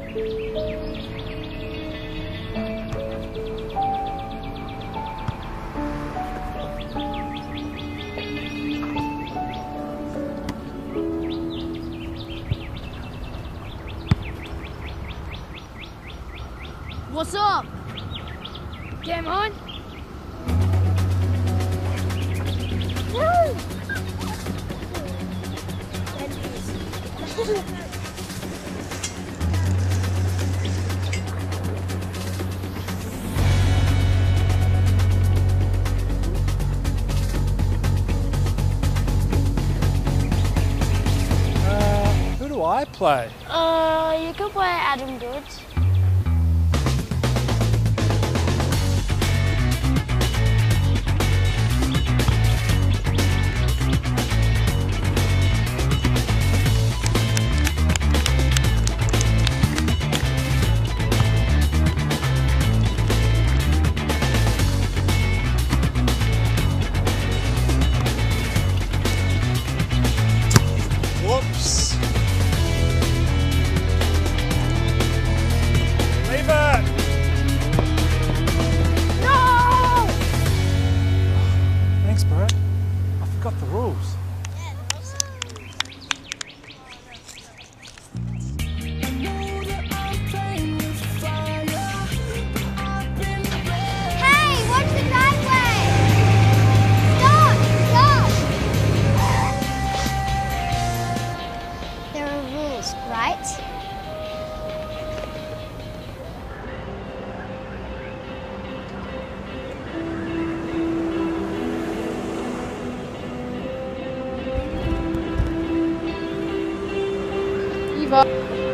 What's up? Game on? Woo! Who do I play? You could play Adam Goods. Whoops. Leave it. No! Thanks, bro. I forgot the rules. Hey, watch the driveway! Stop! Stop! There are rules, right? Eva.